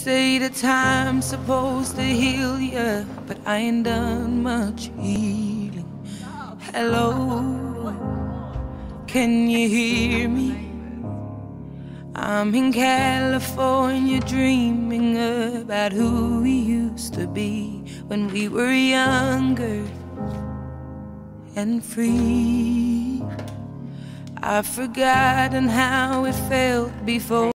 say that time's supposed to heal ya, but I ain't done much healing. Hello, can you hear me? I'm in California dreaming about who we used to be when we were younger and free. I've forgotten how it felt before.